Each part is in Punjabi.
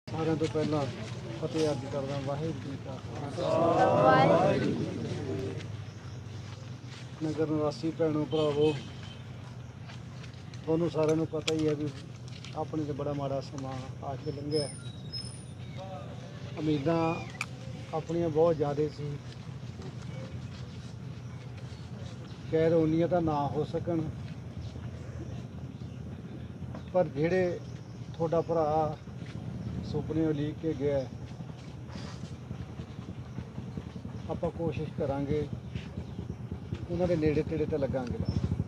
ਸਾਰਿਆਂ ਤੋਂ ਪਹਿਲਾਂ ਫਤਿਹ ਅਰਜ਼ ਕਰਦਾ ਵਾਹਿਗੁਰੂ ਜੀ ਕਾ ਖਾਲਸਾ। ਨਗਰ ਨਿਵਾਸੀ ਭੈਣੋ ਭਰਾਵੋ, ਤੁਹਾਨੂੰ ਸਾਰਿਆਂ ਨੂੰ ਪਤਾ ਹੀ ਹੈ ਵੀ ਆਪਣੇ ਤੇ ਬੜਾ ਮਾੜਾ ਸਮਾਂ ਆ ਕੇ ਲੰਘਿਆ। ਉਮੀਦਾਂ ਆਪਣੀਆਂ ਬਹੁਤ ਜ਼ਿਆਦਾ ਸੀ, ਸ਼ਾਇਦ ਉਨੀਆਂ ਤਾਂ ਨਾ ਹੋ ਸਕਣ, ਪਰ ਜਿਹੜੇ ਤੁਹਾਡਾ ਭਰਾ ਸੁਪਨੇ ਉਲੀਕ ਕੇ ਗਿਆ, ਆਪਾਂ ਕੋਸ਼ਿਸ਼ ਕਰਾਂਗੇ ਉਹਨਾਂ ਦੇ ਨੇੜੇ ਤੇੜੇ ਤੇ ਲੱਗਾਂਗੇ।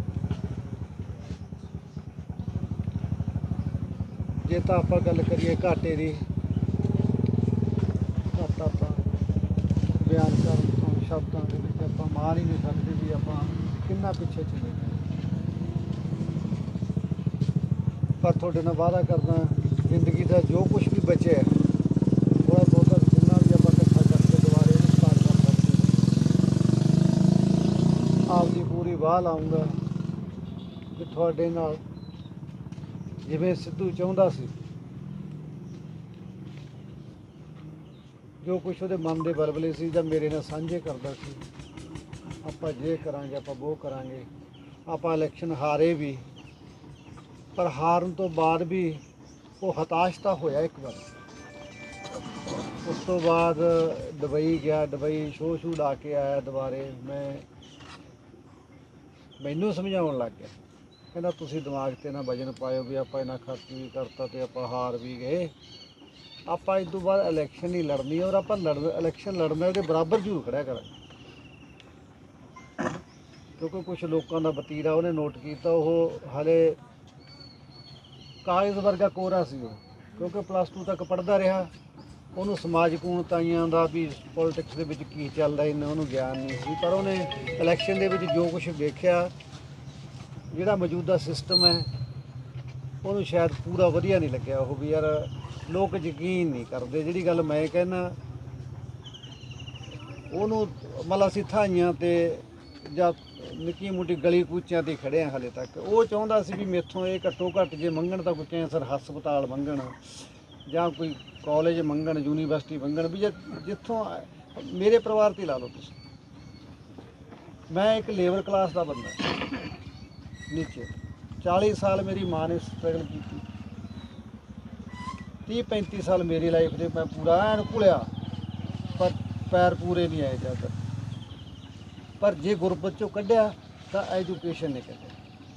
ਜੇ ਤਾਂ ਆਪਾਂ ਗੱਲ ਕਰੀਏ ਘਾਟੇ ਦੀ, ਘਾਟਾ ਆਪਾਂ ਬਿਆਨ ਕਰਨ ਤੋਂ ਸ਼ਬਦਾਂ ਦੇ ਵਿੱਚ ਆਪਾਂ ਮਾਰ ਹੀ ਨਹੀਂ ਸਕਦੇ ਵੀ ਆਪਾਂ ਕਿੰਨਾ ਪਿੱਛੇ ਚਲੇ ਗਏ। ਪਰ ਤੁਹਾਡੇ ਨਾਲ ਵਾਅਦਾ ਕਰਦਾ, ਜ਼ਿੰਦਗੀ ਦਾ ਜੋ ਕੁਛ ਵੀ ਬਚਿਆ ਥੋੜ੍ਹਾ ਬਹੁਤਾ ਜਿੰਨਾ ਵੀ ਆਪਾਂ ਇਕੱਠਾ ਕਰਕੇ ਦੁਬਾਰੇ ਸਟਾਰਟ ਕਰ ਸਕਦੇ। ਆਪਦੀ ਪੂਰੀ ਵਾਹ ਲਾਊਂਗਾ ਕਿ ਤੁਹਾਡੇ ਨਾਲ ਜਿਵੇਂ ਸਿੱਧੂ ਚਾਹੁੰਦਾ ਸੀ, ਜੋ ਕੁਛ ਉਹਦੇ ਮਨ ਦੇ ਬਲਬਲੇ ਸੀ ਜਾਂ ਮੇਰੇ ਨਾਲ ਸਾਂਝੇ ਕਰਦਾ ਸੀ, ਆਪਾਂ ਜੇ ਕਰਾਂਗੇ, ਆਪਾਂ ਉਹ ਕਰਾਂਗੇ। ਆਪਾਂ ਇਲੈਕਸ਼ਨ ਹਾਰੇ ਵੀ, ਪਰ ਹਾਰਨ ਤੋਂ ਬਾਅਦ ਵੀ ਉਹ ਹਤਾਸ਼ ਤਾਂ ਹੋਇਆ ਇੱਕ ਵਾਰ। ਉਸ ਤੋਂ ਬਾਅਦ ਦੁਬਈ ਗਿਆ, ਦੁਬਈ ਸ਼ੋਅ ਲਾ ਕੇ ਆਇਆ ਦੁਬਾਰੇ। ਮੈਨੂੰ ਸਮਝਾਉਣ ਲੱਗ ਗਿਆ, ਕਹਿੰਦਾ ਤੁਸੀਂ ਦਿਮਾਗ 'ਤੇ ਨਾ ਵਜਨ ਪਾਇਓ ਵੀ ਆਪਾਂ ਇਹਨਾਂ ਖਰਚ ਵੀ ਕਰਤਾ ਅਤੇ ਆਪਾਂ ਹਾਰ ਵੀ ਗਏ। ਆਪਾਂ ਇਸ ਤੋਂ ਬਾਅਦ ਇਲੈਕਸ਼ਨ ਨਹੀਂ ਲੜਨੀ, ਔਰ ਆਪਾਂ ਇਲੈਕਸ਼ਨ ਲੜਨਾ ਉਹਦੇ ਬਰਾਬਰ ਜ਼ਰੂਰ ਖੜਿਆ ਕਰਾਂਗੇ। ਕਿਉਂਕਿ ਕੁਛ ਲੋਕਾਂ ਦਾ ਵਤੀਰਾ ਉਹਨੇ ਨੋਟ ਕੀਤਾ, ਉਹ ਹਾਲੇ ਕਾਗਜ਼ ਵਰਗਾ ਕੋਰਾ ਸੀ ਉਹ, ਕਿਉਂਕਿ +2 ਤੱਕ ਪੜ੍ਹਦਾ ਰਿਹਾ। ਉਹਨੂੰ ਸਮਾਜ ਕੂਣਤਾਈਆਂ ਦਾ ਵੀ ਪੋਲੀਟਿਕਸ ਦੇ ਵਿੱਚ ਕੀ ਚੱਲਦਾ ਇੰਨਾ ਉਹਨੂੰ ਗਿਆਨ ਨਹੀਂ ਸੀ, ਪਰ ਉਹਨੇ ਇਲੈਕਸ਼ਨ ਦੇ ਵਿੱਚ ਜੋ ਕੁਛ ਵੇਖਿਆ, ਜਿਹੜਾ ਮੌਜੂਦਾ ਸਿਸਟਮ ਹੈ ਉਹਨੂੰ ਸ਼ਾਇਦ ਪੂਰਾ ਵਧੀਆ ਨਹੀਂ ਲੱਗਿਆ। ਉਹ ਵੀ ਯਾਰ ਲੋਕ ਯਕੀਨ ਨਹੀਂ ਕਰਦੇ, ਜਿਹੜੀ ਗੱਲ ਮੈਂ ਕਹਿੰਦਾ ਉਹਨੂੰ ਮਤਲਬ ਅਸੀਂ ਥਾਈਆਂ 'ਤੇ ਜਾਂ ਨਿੱਕੀ ਮੋਟੀ ਗਲੀ ਕੂਚਿਆਂ 'ਤੇ ਖੜ੍ਹੇ ਹਾਂ ਹਾਲੇ ਤੱਕ। ਉਹ ਚਾਹੁੰਦਾ ਸੀ ਵੀ ਮੇਥੋਂ ਇਹ ਘੱਟੋ ਘੱਟ ਜੇ ਮੰਗਣ ਤਾਂ ਕੋਈ ਕੈਂਸਰ ਹਸਪਤਾਲ ਮੰਗਣ ਜਾਂ ਕੋਈ ਕਾਲਜ ਮੰਗਣ, ਯੂਨੀਵਰਸਿਟੀ ਮੰਗਣ, ਵੀ ਜਿੱਥੋਂ ਮੇਰੇ ਪਰਿਵਾਰ 'ਤੇ ਲਾ ਲਓ ਤੁਸੀਂ। ਮੈਂ ਇੱਕ ਲੇਬਰ ਕਲਾਸ ਦਾ ਬੰਦਾ, ਨੀਚੇ 40 ਸਾਲ ਮੇਰੀ ਮਾਂ ਨੇ ਸਟਰਗਲ ਕੀਤੀ, 30-35 ਸਾਲ ਮੇਰੀ ਲਾਈਫ ਦੇ ਮੈਂ ਪੂਰਾ ਐਨ ਘੁਲਿਆ, ਪਰ ਪੈਰ ਪੂਰੇ ਨਹੀਂ ਆਏ ਜਦ। ਪਰ ਜੇ ਗੁਰਬਤ 'ਚੋਂ ਕੱਢਿਆ ਤਾਂ ਐਜੂਕੇਸ਼ਨ ਨੇ ਕੱਢਿਆ।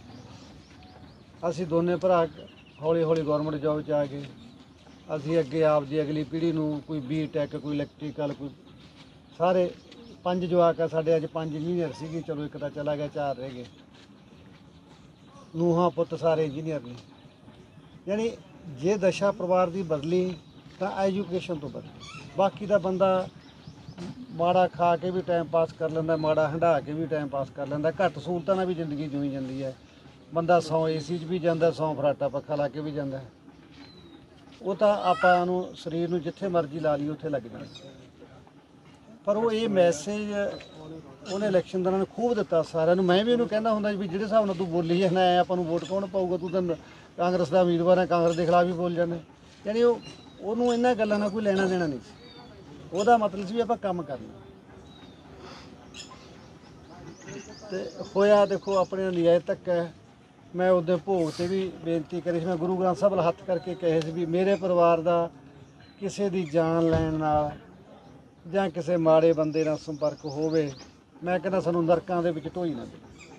ਅਸੀਂ ਦੋਨੇ ਭਰਾ ਹੌਲੀ ਹੌਲੀ ਗੌਰਮੈਂਟ ਜੋਬ 'ਚ ਆ ਗਏ। ਅਸੀਂ ਅੱਗੇ ਆਪਦੀ ਅਗਲੀ ਪੀੜ੍ਹੀ ਨੂੰ ਕੋਈ B.Tech, ਕੋਈ ਇਲੈਕਟ੍ਰੀਕਲ, ਕੋਈ ਸਾਰੇ 5 ਜਵਾਕ ਆ ਸਾਡੇ। ਅੱਜ 5 ਇੰਜੀਨੀਅਰ ਸੀਗੇ, ਚਲੋ ਇੱਕ ਤਾਂ ਚਲਾ ਗਿਆ, 4 ਰਹਿ ਗਏ। ਨੂੰਹਾਂ ਪੁੱਤ ਸਾਰੇ ਇੰਜੀਨੀਅਰ ਨੇ। ਯਾਨੀ ਜੇ ਦਸ਼ਾ ਪਰਿਵਾਰ ਦੀ ਬਦਲੀ ਤਾਂ ਐਜੂਕੇਸ਼ਨ ਤੋਂ ਬਦਲੀ। ਬਾਕੀ ਦਾ ਬੰਦਾ ਮਾੜਾ ਖਾ ਕੇ ਵੀ ਟਾਈਮ ਪਾਸ ਕਰ ਲੈਂਦਾ, ਮਾੜਾ ਹੰਢਾ ਕੇ ਵੀ ਟਾਈਮ ਪਾਸ ਕਰ ਲੈਂਦਾ, ਘੱਟ ਸਹੂਲਤਾਂ ਨਾਲ ਵੀ ਜ਼ਿੰਦਗੀ ਜੂਈ ਜਾਂਦੀ ਹੈ। ਬੰਦਾ 100 AC 'ਚ ਵੀ ਜਾਂਦਾ, 100 ਫਰਾਟਾ ਪੱਖਾ ਲਾ ਕੇ ਵੀ ਜਾਂਦਾ। ਉਹ ਤਾਂ ਆਪਾਂ ਨੂੰ ਸਰੀਰ ਨੂੰ ਜਿੱਥੇ ਮਰਜ਼ੀ ਲਾ ਲਈ ਉੱਥੇ ਲੱਗ ਜਾਂਦਾ। ਪਰ ਉਹ ਇਹ ਮੈਸੇਜ ਉਹਨੇ ਇਲੈਕਸ਼ਨ ਦੌਰਾਨ ਖੂਬ ਦਿੱਤਾ ਸਾਰਿਆਂ ਨੂੰ। ਮੈਂ ਵੀ ਉਹਨੂੰ ਕਹਿੰਦਾ ਹੁੰਦਾ ਵੀ ਜਿਹੜੇ ਹਿਸਾਬ ਨਾਲ ਤੂੰ ਬੋਲੀ ਜਾਂਦਾ ਐ ਆਪਾਂ ਨੂੰ ਵੋਟ ਕੌਣ ਪਾਊਗਾ, ਤੂੰ ਤਾਂ ਕਾਂਗਰਸ ਦਾ ਉਮੀਦਵਾਰ ਹੈ, ਕਾਂਗਰਸ ਦੇ ਖਿਲਾਫ ਵੀ ਬੋਲ ਜਾਂਦੇ। ਯਾਨੀ ਉਹਨੂੰ ਇਹਨਾਂ ਗੱਲਾਂ ਨਾਲ ਕੋਈ ਲੈਣਾ ਦੇਣਾ ਨਹੀਂ ਸੀ। ਉਹਦਾ ਮਤਲਬ ਸੀ ਵੀ ਆਪਾਂ ਕੰਮ ਕਰਨਾ। ਅਤੇ ਹੋਇਆ ਦੇਖੋ ਆਪਣੇ ਨਜਾਇਜ਼ ਧੱਕਾ। ਮੈਂ ਉਹਦੇ ਭੋਗ 'ਤੇ ਵੀ ਬੇਨਤੀ ਕਰੀ ਸੀ, ਮੈਂ ਗੁਰੂ ਗ੍ਰੰਥ ਸਾਹਿਬ ਵੱਲ ਹੱਥ ਕਰਕੇ ਕਹੇ ਸੀ ਵੀ ਮੇਰੇ ਪਰਿਵਾਰ ਦਾ ਕਿਸੇ ਦੀ ਜਾਨ ਲੈਣ ਨਾਲ ਜਾਂ ਕਿਸੇ ਮਾੜੇ ਬੰਦੇ ਨਾਲ ਸੰਪਰਕ ਹੋਵੇ, ਮੈਂ ਕਹਿੰਦਾ ਸਾਨੂੰ ਨਰਕਾਂ ਦੇ ਵਿੱਚ ਢੋਈ ਨਾ ਦੇ।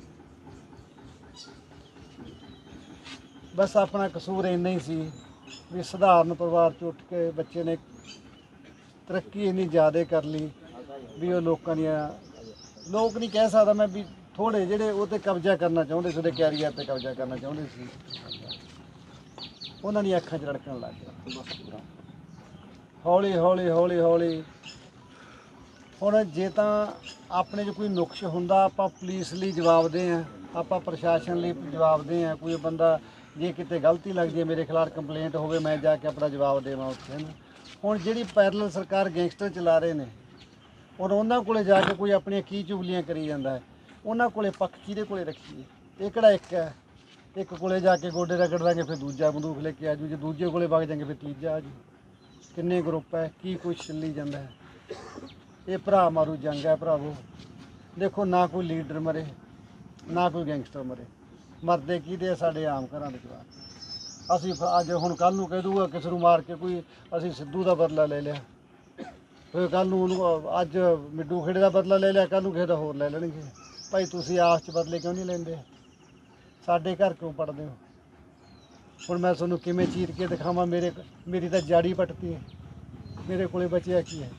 ਬਸ ਆਪਣਾ ਕਸੂਰ ਇੰਨਾ ਹੀ ਸੀ ਵੀ ਸਧਾਰਨ ਪਰਿਵਾਰ 'ਚ ਉੱਠ ਕੇ ਬੱਚੇ ਨੇ ਤਰੱਕੀ ਇੰਨੀ ਜ਼ਿਆਦਾ ਕਰ ਲਈ ਵੀ ਉਹ ਲੋਕਾਂ ਦੀਆਂ, ਲੋਕ ਨਹੀਂ ਕਹਿ ਸਕਦਾ ਮੈਂ, ਵੀ ਥੋੜ੍ਹੇ ਜਿਹੜੇ ਉਹ 'ਤੇ ਕਬਜ਼ਾ ਕਰਨਾ ਚਾਹੁੰਦੇ ਸੀ, ਉਹਦੇ ਕੈਰੀਅਰ 'ਤੇ ਕਬਜ਼ਾ ਕਰਨਾ ਚਾਹੁੰਦੇ ਸੀ, ਉਹਨਾਂ ਦੀਆਂ ਅੱਖਾਂ 'ਚ ਰੜਕਣ ਲੱਗ ਗਿਆ। ਹੌਲੀ ਹੌਲੀ ਹੌਲੀ ਹੌਲੀ ਹੁਣ ਜੇ ਤਾਂ ਆਪਣੇ 'ਚ ਕੋਈ ਨੁਕਸ ਹੁੰਦਾ, ਆਪਾਂ ਪੁਲਿਸ ਲਈ ਜਵਾਬਦੇਹ ਹਾਂ, ਆਪਾਂ ਪ੍ਰਸ਼ਾਸਨ ਲਈ ਜਵਾਬਦੇਹ ਹਾਂ। ਕੋਈ ਬੰਦਾ ਜੇ ਕਿਤੇ ਗਲਤੀ ਲੱਗਦੀ ਹੈ, ਮੇਰੇ ਖਿਲਾਫ ਕੰਪਲੇਂਟ ਹੋਵੇ, ਮੈਂ ਜਾ ਕੇ ਆਪਣਾ ਜਵਾਬ ਦੇਵਾਂ ਉੱਥੇ ਨਾ। ਹੁਣ ਜਿਹੜੀ ਪੈਰਲਲ ਸਰਕਾਰ ਗੈਂਗਸਟਰ ਚਲਾ ਰਹੇ ਨੇ, ਔਰ ਉਹਨਾਂ ਕੋਲ ਜਾ ਕੇ ਕੋਈ ਆਪਣੀਆਂ ਕੀ ਚੁਗਲੀਆਂ ਕਰੀ ਜਾਂਦਾ ਹੈ, ਉਹਨਾਂ ਕੋਲੇ ਪੱਖ ਕਿਹਦੇ ਕੋਲੇ ਰੱਖੀਏ? ਇਹ ਕਿਹੜਾ ਇੱਕ ਹੈ? ਇੱਕ ਕੋਲੇ ਜਾ ਕੇ ਗੋਡੇ ਰਗੜ ਦਾਂਗੇ, ਫਿਰ ਦੂਜਾ ਬੰਦੂਕ ਲੈ ਕੇ ਆ ਜੂ, ਜੇ ਦੂਜੇ ਕੋਲੇ ਵਗ ਜਾਂਗੇ ਫਿਰ ਤੀਜਾ ਆ ਜੂ। ਕਿੰਨੇ ਗਰੁੱਪ ਹੈ, ਕੀ ਕੁਛ ਚੱਲੀ ਜਾਂਦਾ ਹੈ। ਇਹ ਭਰਾ ਮਾਰੂ ਜੰਗ ਹੈ ਭਰਾਵੋ। ਦੇਖੋ ਨਾ ਕੋਈ ਲੀਡਰ ਮਰੇ, ਨਾ ਕੋਈ ਗੈਂਗਸਟਰ ਮਰੇ, ਮਰਦੇ ਕਿਹਦੇ ਆ? ਸਾਡੇ ਆਮ ਘਰਾਂ ਦੇ ਜਵਾਕ। ਅਸੀਂ ਅੱਜ ਹੁਣ ਕੱਲ੍ਹ ਨੂੰ ਕਹਿ ਦੂਗਾ ਕਿਸੇ ਨੂੰ ਮਾਰ ਕੇ ਕੋਈ ਅਸੀਂ ਸਿੱਧੂ ਦਾ ਬਦਲਾ ਲੈ ਲਿਆ, ਫਿਰ ਕੱਲ੍ਹ ਨੂੰ ਉਹਨੂੰ ਅੱਜ ਮਿੱਡੂ ਖੇੜੇ ਦਾ ਬਦਲਾ ਲੈ ਲਿਆ, ਕੱਲ੍ਹ ਨੂੰ ਕਿਸੇ ਦਾ ਹੋਰ ਲੈ ਲੈਣਗੇ। ਭਾਈ ਤੁਸੀਂ ਆਪਸ 'ਚ ਬਦਲੇ ਕਿਉਂ ਨਹੀਂ ਲੈਂਦੇ? ਸਾਡੇ ਘਰ ਕਿਉਂ ਪੜਦੇ ਹੋ? ਹੁਣ ਮੈਂ ਤੁਹਾਨੂੰ ਕਿਵੇਂ ਚੀਰ ਕੇ ਦਿਖਾਵਾਂ? ਮੇਰੀ ਤਾਂ ਜਾੜੀ ਪੱਟਤੀ ਹੈ, ਮੇਰੇ ਕੋਲੇ ਬਚਿਆ ਕੀ ਹੈ?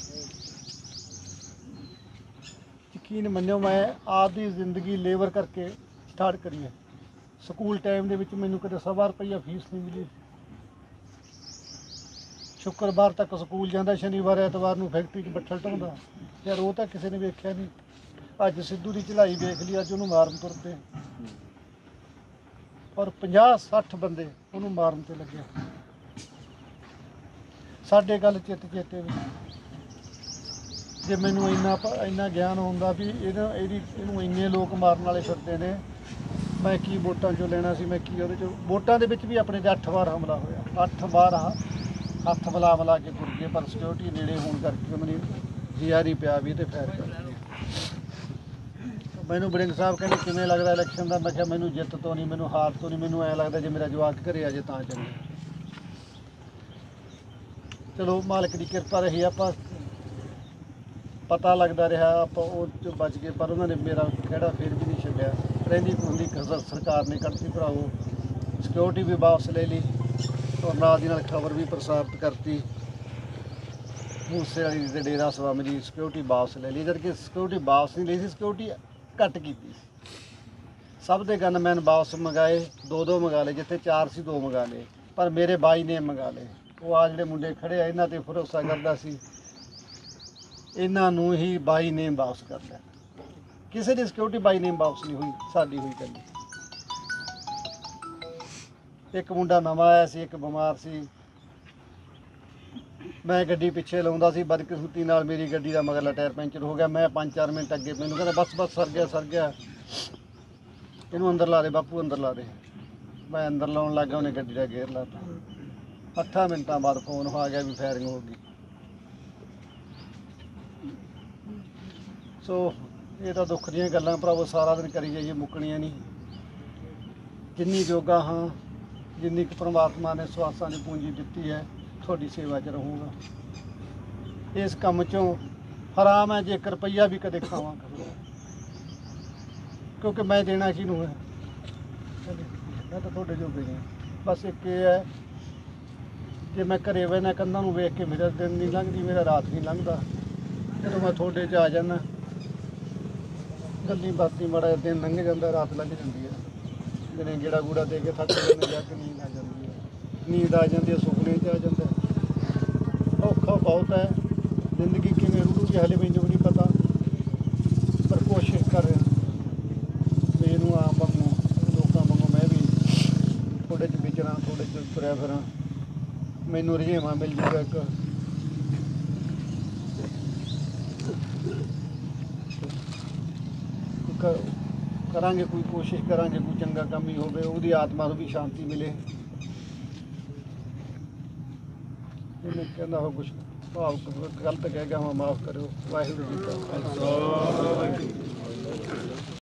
ਯਕੀਨ ਮੰਨਿਓ, ਮੈਂ ਆਪਦੀ ਜ਼ਿੰਦਗੀ ਲੇਬਰ ਕਰਕੇ ਸਟਾਰਟ ਕਰੀ ਹੈ। ਸਕੂਲ ਟਾਈਮ ਦੇ ਵਿੱਚ ਮੈਨੂੰ ਕਦੇ 1.25 ਰੁਪਈਆ ਫੀਸ ਨਹੀਂ ਮਿਲੀ। ਸ਼ੁੱਕਰਵਾਰ ਤੱਕ ਸਕੂਲ ਜਾਂਦਾ, ਸ਼ਨੀਵਾਰ ਐਤਵਾਰ ਨੂੰ ਫੈਕਟਰੀ 'ਚ ਬੱਠਲ ਢੋਂਦਾ। ਯਾਰ ਉਹ ਤਾਂ ਕਿਸੇ ਨੇ ਵੇਖਿਆ ਨਹੀਂ। ਅੱਜ ਸਿੱਧੂ ਦੀ ਚੜ੍ਹਾਈ ਵੇਖ ਲਈ, ਅੱਜ ਉਹਨੂੰ ਮਾਰਨ ਤੁਰਦੇ, ਔਰ 50-60 ਬੰਦੇ ਉਹਨੂੰ ਮਾਰਨ ਤੇ ਲੱਗੇ। ਸਾਡੇ ਗੱਲ ਚੇਤੇ ਵਿੱਚ ਜੇ ਮੈਨੂੰ ਇੰਨਾ ਗਿਆਨ ਹੁੰਦਾ ਵੀ ਇਹਨੂੰ ਇੰਨੇ ਲੋਕ ਮਾਰਨ ਵਾਲੇ ਫਿਰਦੇ ਨੇ, ਮੈਂ ਕੀ ਵੋਟਾਂ 'ਚੋਂ ਲੈਣਾ ਸੀ? ਮੈਂ ਕੀ ਉਹਦੇ 'ਚੋਂ? ਵੋਟਾਂ ਦੇ ਵਿੱਚ ਵੀ ਆਪਣੇ 'ਤੇ 8 ਵਾਰ ਹਮਲਾ ਹੋਇਆ, 8 ਵਾਰ ਹੱਥ ਮਿਲਾ ਕੇ ਤੁਰ ਗਏ, ਪਰ ਸਿਕਿਉਰਿਟੀ ਨੇੜੇ ਹੋਣ ਕਰਕੇ ਮੈਨੂੰ GRE ਪਿਆ ਵੀ ਤੇ ਫੈਰ ਕਰ ਮੈਨੂੰ ਬੜਿੰਗ ਸਾਹਿਬ ਕਹਿੰਦੇ ਕਿਵੇਂ ਲੱਗਦਾ ਇਲੈਕਸ਼ਨ ਦਾ? ਮੈਂ ਕਿਹਾ ਮੈਨੂੰ ਜਿੱਤ ਤੋਂ ਨਹੀਂ, ਮੈਨੂੰ ਹਾਰ ਤੋਂ ਨਹੀਂ, ਮੈਨੂੰ ਐਂ ਲੱਗਦਾ ਜੇ ਮੇਰਾ ਜਵਾਕ ਘਰੇ ਆ ਜੇ ਤਾਂ ਚੰਗਾ। ਚਲੋ ਮਾਲਕ ਦੀ ਕਿਰਪਾ ਰਹੀ, ਆਪਾਂ ਪਤਾ ਲੱਗਦਾ ਰਿਹਾ, ਆਪਾਂ ਉਹ 'ਚ ਬਚ ਗਏ, ਪਰ ਉਹਨਾਂ ਨੇ ਮੇਰਾ ਖਹਿੜਾ ਫਿਰ ਵੀ ਨਹੀਂ ਛੱਡਿਆ। ਰਹਿੰਦੀ ਖੂੰਹਦੀ ਕਸਰ ਸਰਕਾਰ ਨੇ ਕੱਢਤੀ ਭਰਾਵੋ। ਸਿਕਿਉਰਿਟੀ ਵੀ ਵਾਪਸ ਲੈ ਲਈ, ਔਰ ਨਾਲ ਦੀ ਨਾਲ ਖਬਰ ਵੀ ਪ੍ਰਸਾਰਿਤ ਕਰਤੀ ਮੂਸੇ ਵਾਲੀ ਦੇ ਡੇਰਾ ਸਵਾਮੀ ਦੀ ਸਿਕਿਉਰਿਟੀ ਵਾਪਸ ਲੈ ਲਈ। ਜਦ ਕਿ ਸਿਕਿਉਰਿਟੀ ਵਾਪਸ ਨਹੀਂ ਲਈ ਸੀ, ਸਿਕਿਉਰਿਟੀ ਘੱਟ ਕੀਤੀ। ਸਭ ਦੇ ਗਨਮੈਨ ਵਾਪਸ ਮੰਗਾਏ, 2-2 ਮੰਗਾ ਲਏ, ਜਿੱਥੇ 4 ਸੀ 2 ਮੰਗਾ ਲਏ, ਪਰ ਮੇਰੇ ਬਾਈ ਨੇ ਮੰਗਾ ਲਏ। ਉਹ ਆ ਜਿਹੜੇ ਮੁੰਡੇ ਖੜੇ ਆ, ਇਹਨਾਂ 'ਤੇ ਭਰੋਸਾ ਕਰਦਾ ਸੀ, ਇਹਨਾਂ ਨੂੰ ਹੀ ਬਾਈ ਨੇਮ ਵਾਪਸ ਕਰ ਲਿਆ। ਕਿਸੇ ਦੀ ਸਿਕਿਉਰਿਟੀ ਬਾਈ ਨੇਮ ਵਾਪਸ ਨਹੀਂ ਹੋਈ, ਸਾਡੀ ਹੋਈ ਕੱਲੀ। ਇੱਕ ਮੁੰਡਾ ਨਵਾਂ ਆਇਆ ਸੀ, ਇੱਕ ਬਿਮਾਰ ਸੀ, ਮੈਂ ਗੱਡੀ ਪਿੱਛੇ ਲਾਉਂਦਾ ਸੀ, ਬਦਕਿਸਮਤੀ ਨਾਲ ਮੇਰੀ ਗੱਡੀ ਦਾ ਮਗਰਲਾ ਟਾਇਰ ਪੈਂਚਰ ਹੋ ਗਿਆ। ਮੈਂ 5-4 ਮਿੰਟ ਅੱਗੇ, ਮੈਨੂੰ ਕਹਿੰਦਾ ਬਸ ਸਰ ਗਿਆ, ਇਹਨੂੰ ਅੰਦਰ ਲਾ ਦੇ ਬਾਪੂ, ਅੰਦਰ ਲਾ ਦੇ। ਮੈਂ ਅੰਦਰ ਲਾਉਣ ਲੱਗਾ, ਉਹਨੇ ਗੱਡੀ ਦਾ ਗੇਅਰ ਲਾਤਾ। 8 ਮਿੰਟਾਂ ਬਾਅਦ ਫੋਨ ਆ ਗਿਆ ਵੀ ਫਾਇਰਿੰਗ ਹੋ ਗਈ। ਸੋ ਇਹ ਤਾਂ ਦੁੱਖ ਦੀਆਂ ਗੱਲਾਂ ਭਰਾਵੋ, ਸਾਰਾ ਦਿਨ ਕਰੀ ਜਾਈਏ, ਮੁੱਕਣੀਆਂ ਨਹੀਂ। ਜਿੰਨੀ ਜੋਗਾ ਹਾਂ, ਜਿੰਨੀ ਕੁ ਪਰਮਾਤਮਾ ਨੇ ਸਵਾਸਾਂ ਦੀ ਪੂੰਜੀ ਦਿੱਤੀ ਹੈ, ਤੁਹਾਡੀ ਸੇਵਾ 'ਚ ਰਹੂੰਗਾ। ਇਸ ਕੰਮ 'ਚੋਂ ਹਰਾਮ ਹੈ ਜੇ 1 ਰੁਪਈਆ ਵੀ ਕਦੇ ਖਾਵਾਂ, ਕਿਉਂਕਿ ਮੈਂ ਦੇਣਾ ਕਿਹਨੂੰ ਹੈ? ਮੈਂ ਤਾਂ ਤੁਹਾਡੇ ਜੋਗੇ ਹਾਂ। ਬਸ ਇੱਕ ਇਹ ਹੈ, ਜੇ ਮੈਂ ਘਰੇ ਬਹਿਣਾ ਕੰਧਾਂ ਨੂੰ ਵੇਖ ਕੇ ਮੇਰਾ ਦਿਨ ਨਹੀਂ ਲੰਘਦੀ, ਮੇਰਾ ਰਾਤ ਨਹੀਂ ਲੰਘਦਾ। ਜਦੋਂ ਮੈਂ ਤੁਹਾਡੇ 'ਚ ਆ ਜਾਂਦਾ, ਗੱਲੀ ਬਾਤੀ ਮਾੜਾ ਦਿਨ ਲੰਘ ਜਾਂਦਾ, ਰਾਤ ਲੰਘ ਜਾਂਦੀ ਹੈ। ਦਿਨੇ ਗੇੜਾ ਗੂੜਾ ਦੇ ਕੇ ਥੱਕ ਜਾਂਦੇ, ਜਾ ਕੇ ਨੀਂਦ ਆ ਜਾਂਦੀ ਹੈ, ਨੀਂਦ ਆ ਜਾਂਦੀ ਹੈ, ਸੁਪਨੇ 'ਚ ਆ ਜਾਂਦਾ। ਔਖਾ ਬਹੁਤ ਹੈ, ਜ਼ਿੰਦਗੀ ਕਿਵੇਂ ਰੁੜੂਗੀ ਹਾਲੇ ਮੈਨੂੰ ਵੀ ਨਹੀਂ ਪਤਾ, ਪਰ ਕੋਸ਼ਿਸ਼ ਕਰ ਰਿਹਾ ਵੀ ਇਹਨੂੰ ਆਮ ਵਾਂਗੂ, ਲੋਕਾਂ ਵਾਂਗੂ ਮੈਂ ਵੀ ਥੋੜ੍ਹੇ 'ਚ ਵਿਚਰਾਂ, ਥੋੜ੍ਹੇ 'ਚ ਤੁਰਿਆ ਫਿਰਾਂ, ਮੈਨੂੰ ਰੁਝੇਵਾਂ ਮਿਲ ਜੂਗਾ ਇੱਕ। ਕਰਾਂਗੇ ਕੋਈ ਕੋਸ਼ਿਸ਼ ਕਰਾਂਗੇ, ਕੋਈ ਚੰਗਾ ਕੰਮ ਹੀ ਹੋਵੇ, ਉਹਦੀ ਆਤਮਾ ਨੂੰ ਵੀ ਸ਼ਾਂਤੀ ਮਿਲੇ। ਇਹਨੇ ਕਹਿੰਦਾ ਹੋ ਕੁਛ ਭਾਵ ਗਲਤ ਕਹਿ ਗਿਆ, ਮਾਫ਼ ਕਰਿਓ। ਵਾਹਿਗੁਰੂ ਜੀ ਕਾ ਖਾਲਸਾ।